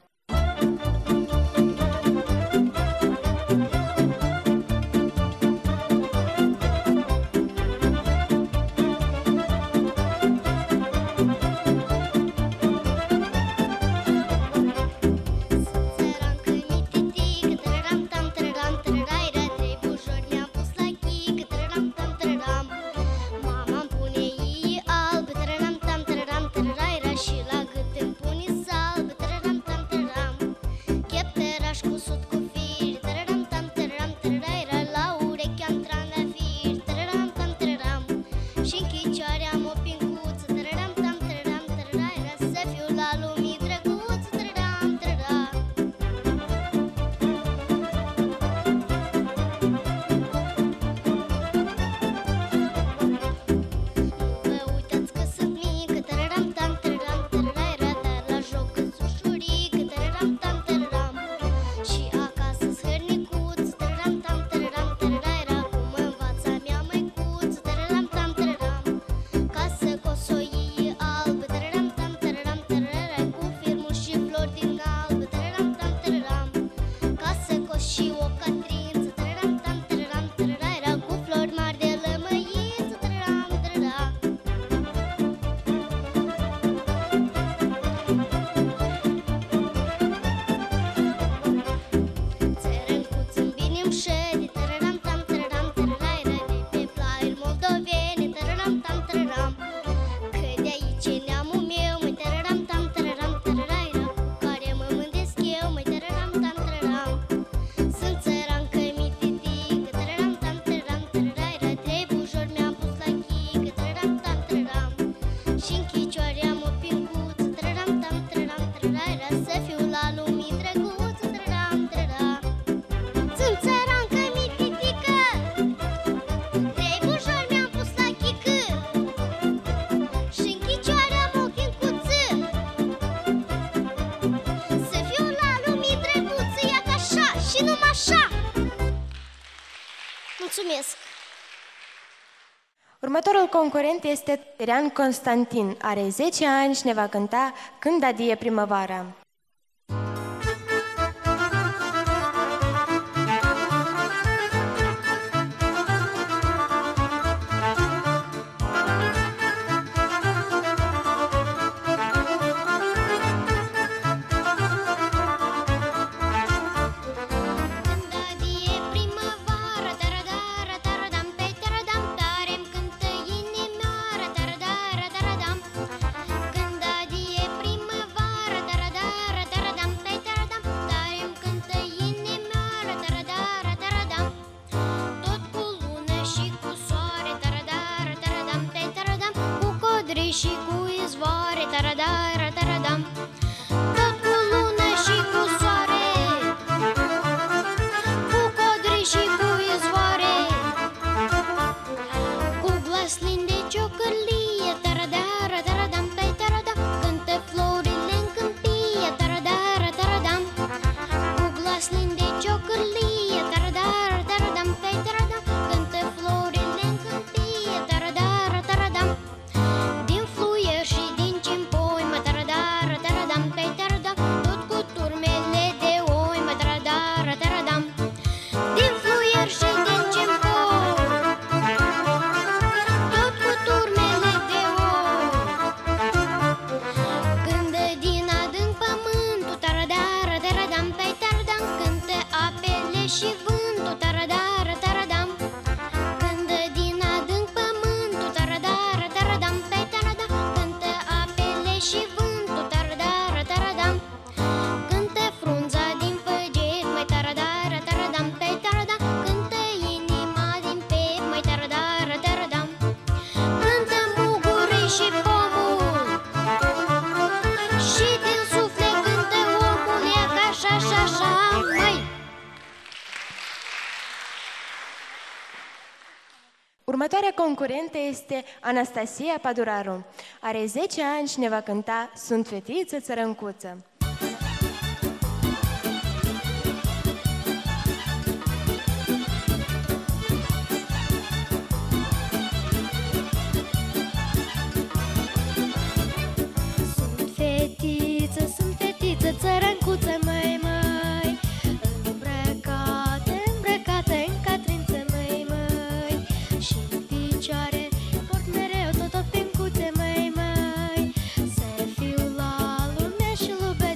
Și la gât îmi pune salb, tărăram tam tărăram. Și Mulțumesc! Următorul concurent este Terian Constantin. Are 10 ani și ne va cânta Când adie primăvara. Și cu izvoare, taradara, taradam. Tot cu lună și cu soare, cu codri și cu izvoare, cu glas lin de ciocărlie, taradara, taradam, pe taradam. Cântă florile în câmpie, taradara, taradam. Cu glas lin de ciocărlie, taradara, taradam, pe taradam. Cântă florile în câmpie, taradara, taradam. Și din cimpoi, mă taradara, taradam, pe taradam. Tot cu turmele de oi, mă taradara, taradam. Din fluier și din cimpoi, tot cu turmele de oi. Când din adânc pământul, taradara, taradam, pe taradam. Cântă apele și vântul, taradara, taradam. Când din adânc pământul, taradara, taradam, pe taradam. Și vântul, taradara, taradam. Cântă frunza din făget, mai taradara, taradam, pe taradam. Cântă inima din pep, mai taradara, taradam. Cântă mugurii și pomul, și din suflet cântă omul, e ca așa, așa, așa, mai. Următoarea concurentă este Anastasia Paduraru. Are 10 ani și ne va cânta Sunt fetiță țărăncuță. Sunt fetiță țărăncuță, măi, măi, îmbrăcată în catrință, măi, măi, și în picioare port mereu tot o pencuță, măi, măi, să fiu la lume și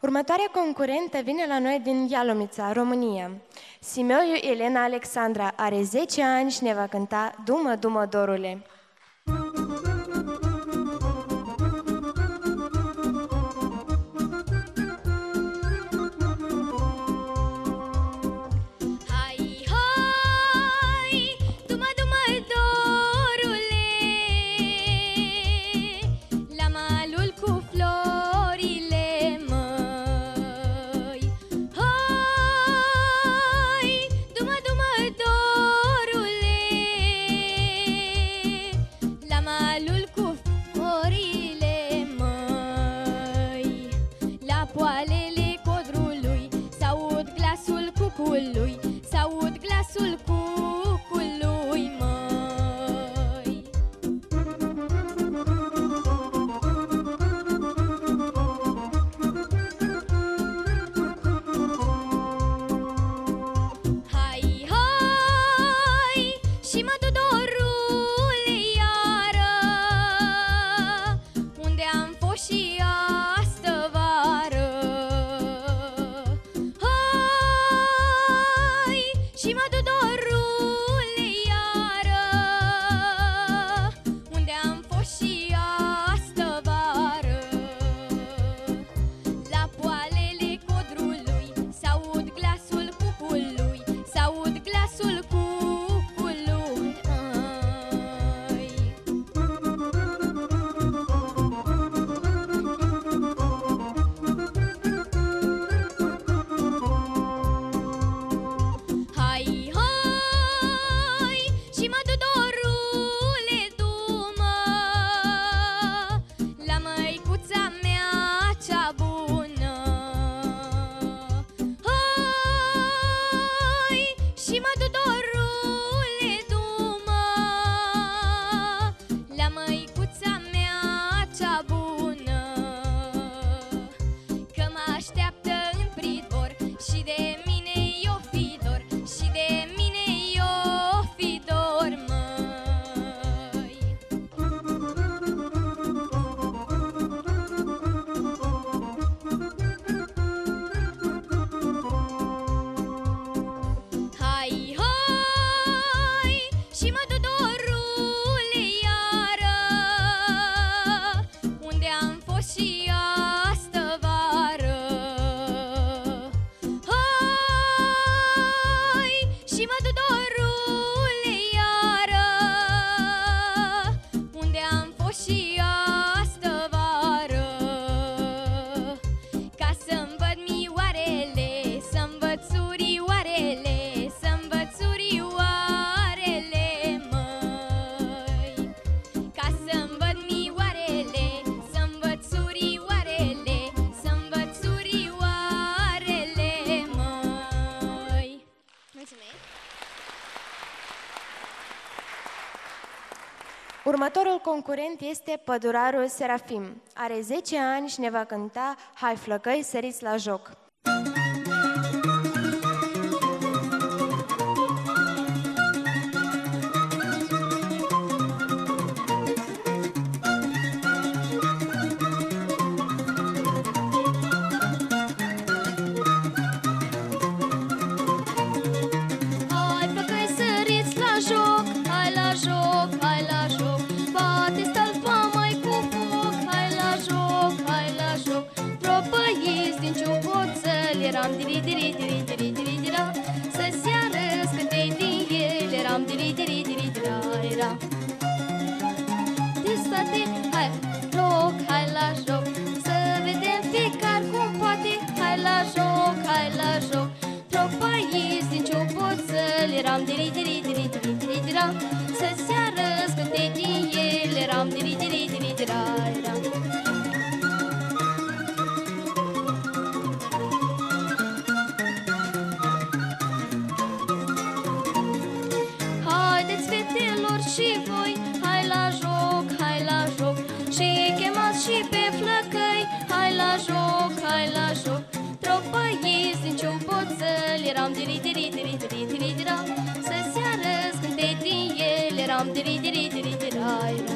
Următoarea concurentă vine la noi din Ialomița, România. Simeoiu Elena Alexandra are 10 ani și ne va cânta Dumă, dumă, dorule. Următorul concurent este pădurarul Serafim. Are 10 ani și ne va cânta Hai flăcăi, săriți la joc. Eram diri-diri-diri-diri-diri-dira, să seară scântei din el, eram diri-diri-diri-dira, era. Desfate, hai loc, hai la joc, să vedem fiecare cum poate, hai la joc, hai la joc. Tropa ies din ciopoțăl, eram diri-diri-diri-diri-dira, să seară scântei din el, eram diri-diri-diri-dira, era. Și voi, hai la joc, hai la joc, și chemați și pe flăcăi, hai la joc, hai la joc. Tropa ies din ciopoțăl, eram diri-diri-diri-diri-dira, să seară scântei din el, eram diri-diri-diri-dira, era.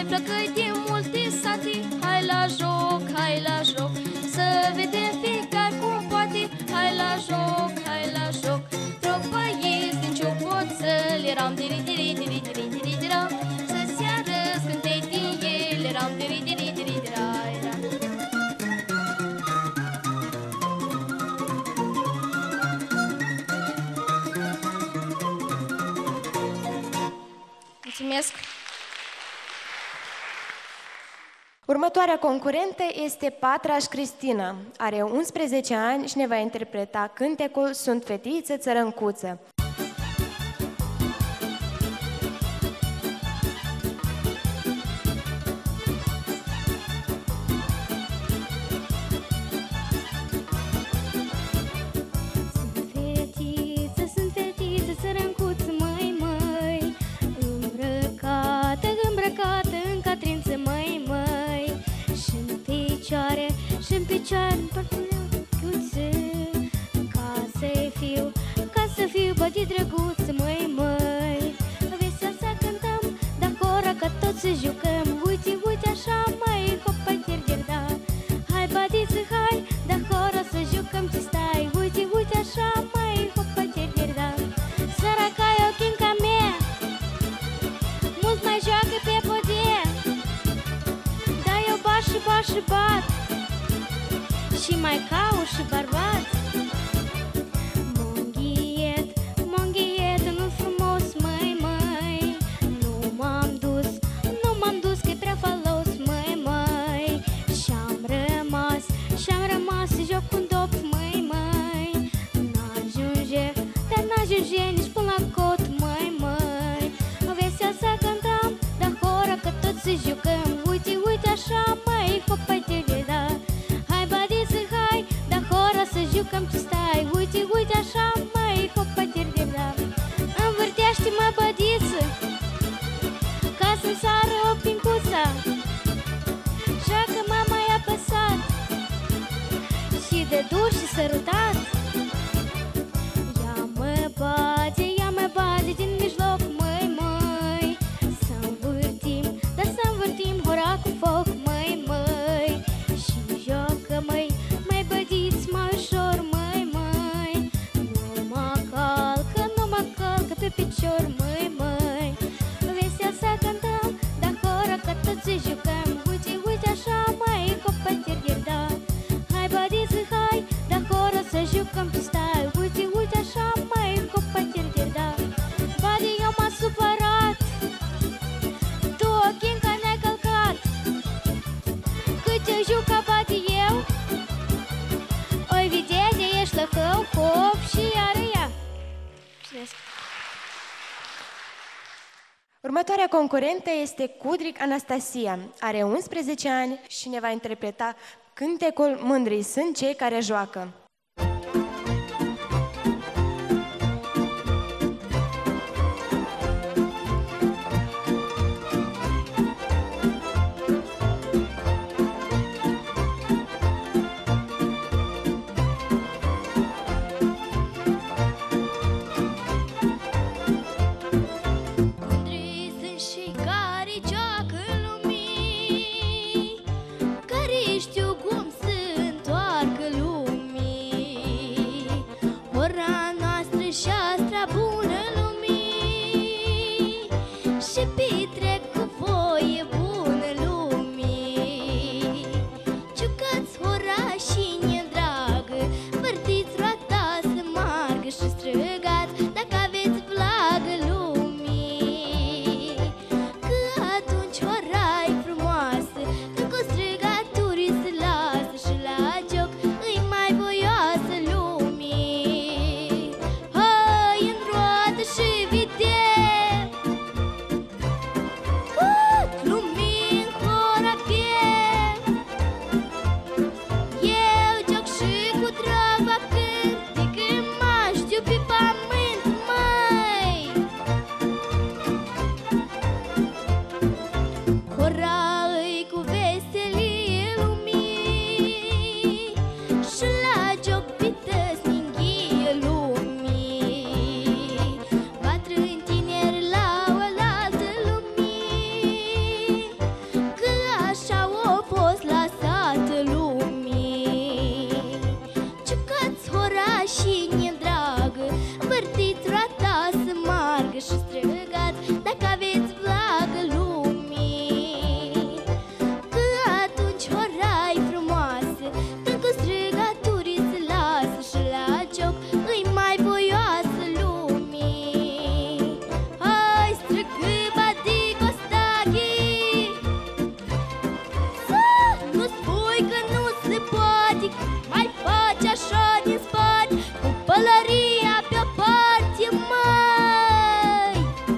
mai flăcăi din multe sate. Hai la joc, hai la joc, să vedem fiecare cum poate. Hai la joc, hai la joc, tropăiți din ciopoțăl, eram diri-diri-diri-diri-diri-diri, să seară scântei din el, eram diri-diri-diri-diri-diri. Mulțumesc! Următoarea concurentă este Patraș Cristina. Are 11 ani și ne va interpreta cântecul Sunt fetiță țărăncuță. Sunt fetiță țărăncuță, măi, măi, îmbrăcată în catrință, măi, măi, și-n picioare, în parfuleacuțe, ca să fiu bădit drăguță, măi, măi. Vesel să cântăm, dar hora că tot să jucăm. Uite, uite așa, măi, hopa, da. Hai, bădiță, hai, dar hora să jucăm, ce stai. Uite, uite așa, măi, hopa, da. Săraca e ochinca mea, mult mai joacă pe podie, dar eu bat și bat, și mai caut și bărbat. Monghiet, nu frumos, măi, măi, nu m-am dus, că-i prea falos, măi, măi. Și-am rămas să joc cu-n dop, măi, măi. N-ajunge nici până la cot, măi, măi. Vesel să cântăm, dar hora că tot să jucăm. Uite, uite așa, măi, hopa, da. Hai, bădiță, hai, dar hora să jucăm, ce stai. Uite, uite așa, măi, hopa, da. Învârtește-mă, bădiță, ca să-mi sară o pincuță. Joacă mama i-a apăsat și de dur și sărutat. Ia mă bate din mijloc, măi, măi, să învârtim hora cu foc, măi, măi. Și joacă, măi, bădiți mai ușor, măi, măi. Nu mă calcă pe picior, măi, măi. Vesel să cântăm, dar hora că tot să jucăm. Uite, uite așa, măi, hopa, da. Hai, bădiță, hai, dar hora să jucăm, tu stai. Uite, uite așa, măi, hopa, da. Bade, eu m-am supărat, tu ochinca ne-ai călcat. Cât eu juca, bade eu, oi, viteze, ești lăhău, hop, și iară ea. Următoarea concurentă este Cudric Anastasia. Are 11 ani și ne va interpreta cântecul Mândri sunt cei care joacă. Știu cum se întoarcă lumii, ora noastră și astra bună lumii, și petrec cu voie bună lumii. Ciucați ora și ne dragă, vârtiți roata să margă și străgați dacă aveți vlagă lumii, că atunci ora e frumoasă, că cu străgaturi se lasă și la joc îi mai voioasă lumii. Hai în roată și vedem și străgați, dacă aveți vlagă lumii. Că atunci orai frumoasă, când cu strigături se lasă și la joc îi mai voioasă lumii. Hai, strigă, badică, staghi, să nu spui că nu se poate, mai faci așa din spate, cu pălăria pe-o parte, mai.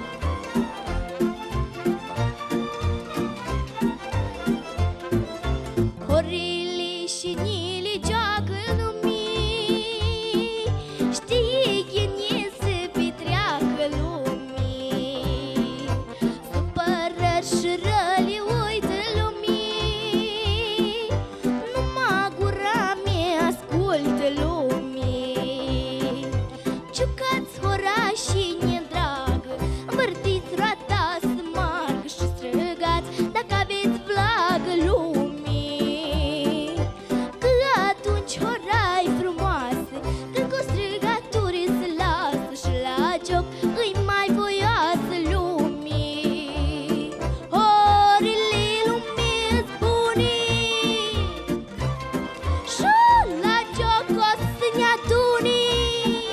Horile și nile joacă lumii, știi ghinie să petreacă lumii. Supărări și răli uită lumii, numai gura mea ascultă lumii. Ciucați orașii ne-dragă, învârtiți roata să margă și străgați, dacă aveți vlagă lumii. Că atunci orai frumoasă, când cu strigături se lasă și la joc îi mai voioasă lumii. Orile lumii-s bunii și la joc o să ne adunii.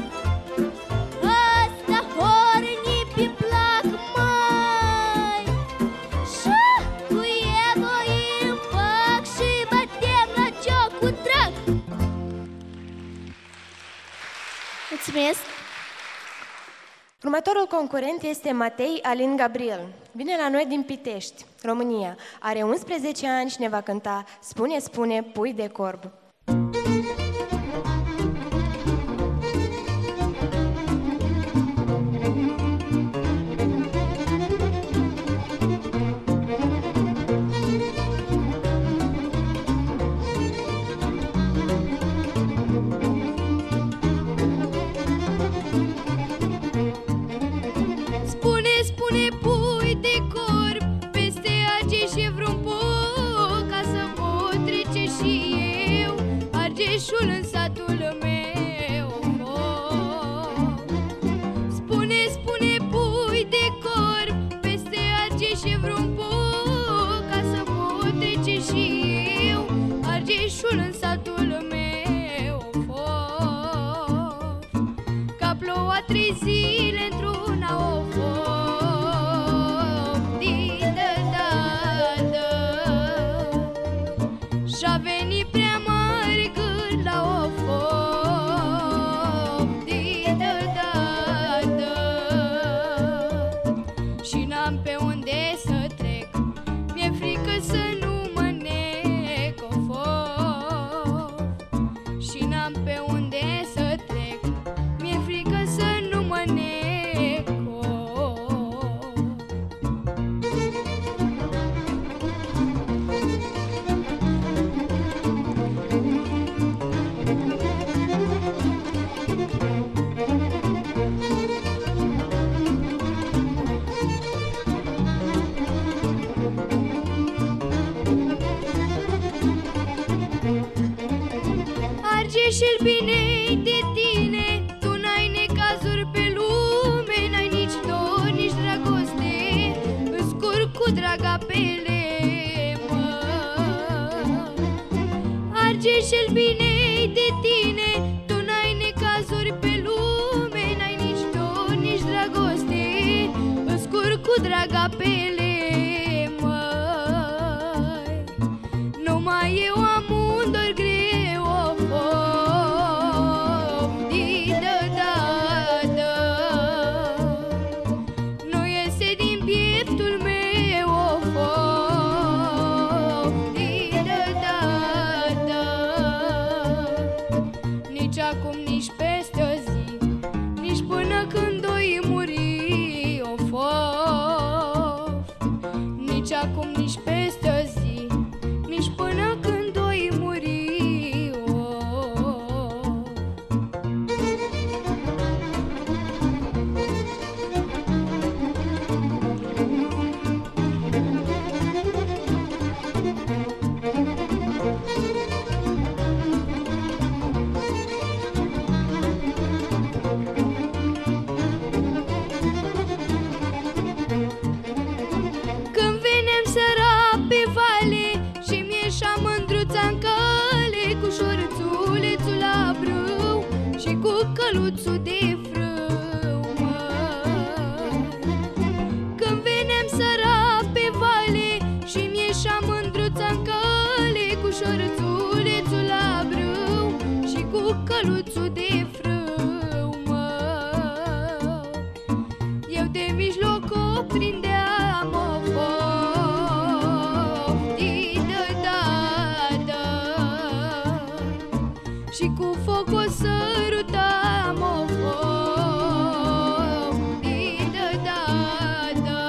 Asta hornii pe plac, mai. Și cu Evo îi fac și batem la joc cu drag. Mulțumesc! Următorul concurent este Matei Alin Gabriel. Vine la noi din Pitești, România. Are 11 ani și ne va cânta Spune, spune, pui de corb. Spune, spune, pui de corb peste Argeș și vreun poc, ca să pot trece și eu Argeșul în satul meu. Spune, spune, pui de corb peste Argeș și vreun poc, ca să pot trece și eu Argeșul în satul meu. Că plouă 3 zile într-una o și-a venit prea mare gând la o și n-am pe unde să trec, mi-e frică să nu mă nec o și n-am pe unde să trec, mi-e frică să nu mă nec Argeșul bine de tine, tu n-ai necazuri pe lume, n-ai nici dor, nici dragoste, îți curg cu drag apele, mă. Argeșul bine de tine, tu n-ai necazuri pe lume, n-ai nici dor, nici dragoste, îți curg cu drag apele, măi. Numai eu am un dor greu, coșul de frâu, mă. Eu de mijloc o prindeam o poftită dată și cu foc o sărutam o poftită dată.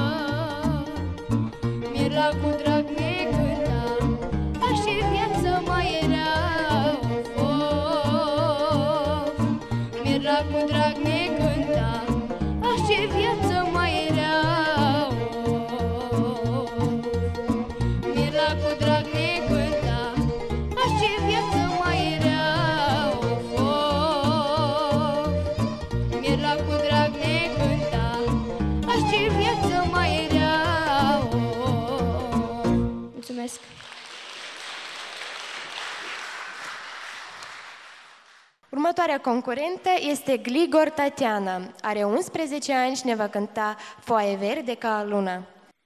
Mi-era cu drag ne cânta, așa viață mai era o foc. Mi-era cu drag ne cânta, așa viață mai era o foc. Mi-era cu drag ne cânta, așa viață mai era o foc. Mi-era cu drag ne cânta, așa viață mai era o foc. Mulțumesc! Următoarea concurentă este Gligor Tatiana. Are 11 ani și ne va cânta Foaie verde ca luna.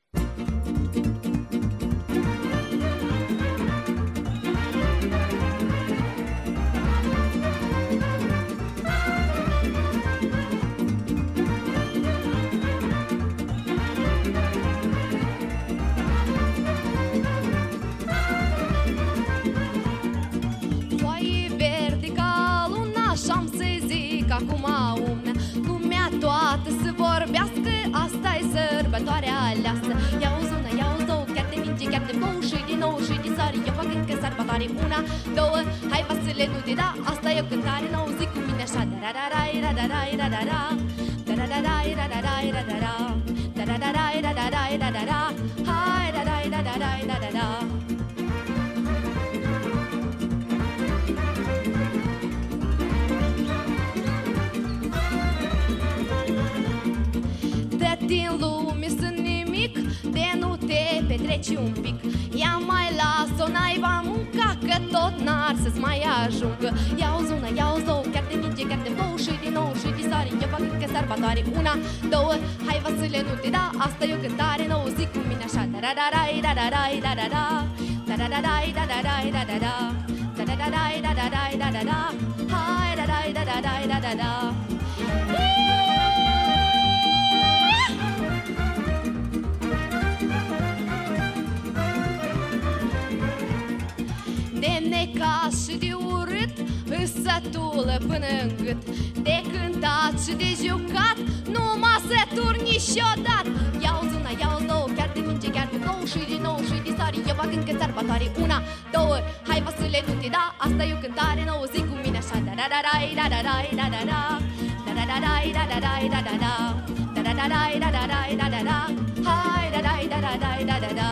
Foaie verde ca luna, așa-am să zic acum una. Lumea toată să vorbească, asta-i sărbătoarea aleasă. Ia-uzi una, ia-uzi două, chiar de minge, chiar de bou și din nou și din sari. Eu fac încă sărbătoare una, două, hai Vasile, nu te da, asta e o cântare nouă, zic cu mine așa. Da-da-da-rai, da-da-rai, da-da-da, da-da-da-rai, da-da-rai, da-da-da, da-da-da-rai, da-da-rai, da-da-da, hai da-da-rai, da-da-rai, da-da-da. Din lume sunt nimic, de nu te petreci un pic. Ia mai las-o naiba munca, că tot n-ar să-ți mai ajungă. Ia-uzi una, ia-uzi două, chiar de minge, chiar de bou și din nou și din sari. Eu fac încă sărbătoare una, două, hai Vasile, nu te da, asta e o cântare nouă, zic cu mine așa. Da-da-da-rai, da-da-rai, da-da-da, da-da-da-rai, da-da-rai, da-da-da, da-da-da-rai, da-da-rai, da-da-da, hai da-da-rai, da-da-rai, da-da-da. De necaz și de urât, însătulă până în gât. De cântat și de jucat, nu mă sătur niciodată. Ia-uzi una, ia-uzi două, chiar de minge, chiar de două și din nou și din sari. Eu fac încă sărbătoare una, două, hai Vasile, nu te da, asta e o cântare nouă, zic cu mine așa. Da-da-da-rai, da-da-rai, da-da-da, da-da-da-rai, da-da-rai, da-da-da, da-da-da-rai, da-da-rai, da-da-da, hai da-da-rai, da-da-rai, da-da-da.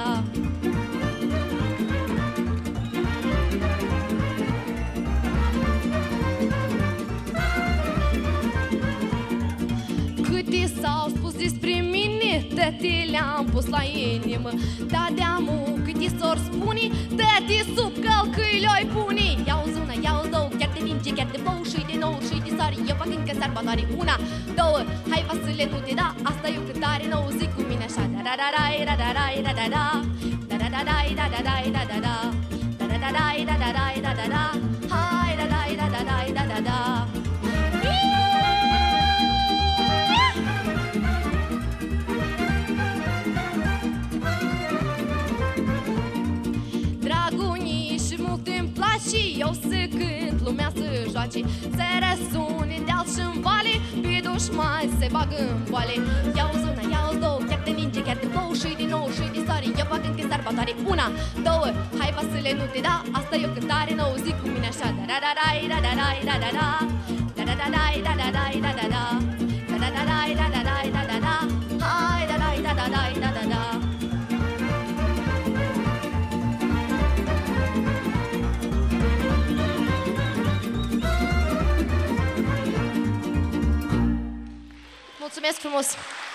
Câte s-au spus despre mine, tăte le-am pus la inimă. Da de-amu câte s-or spune, tăte sub călcâi le-oi pune. Ia-uzi una, ia-uzi două, chiar de minge, chiar de bou și de nou și de sari. Eu fac încă sărbătoare una, două, hai Vasile, nu te da, asta e o cântare nouă, zic cu mine așa. Da-da-da-rai, da-da-rai, da-da-da, da-da-da-rai, da-da-rai, da-da-da, da-da-da-rai, da-da-rai, da-da-da, hai da-da-rai, da-da-rai, da-da-da. Dragunii și mult îmi place, eu să cânt, lumea să joace, să răsune deal și-n vale, pe dușmani se bagă în boale. Ia-uzi una, ia-uzi două, chiar de minge, chiar de bou și din nou și din sari. Eu fac încă sărbătoare una, două, hai Vasile, nu te da, asta e o cântare nouă, zic cu mine așa. Da-da-da-rai, da-da-rai, da-da-da, da-da-da-rai, da-da-rai, da-da-da, da-da-da-rai, da-da-rai, da-da-da, hai da-da-rai, da-da-rai, da-da-da. Mulțumesc frumos!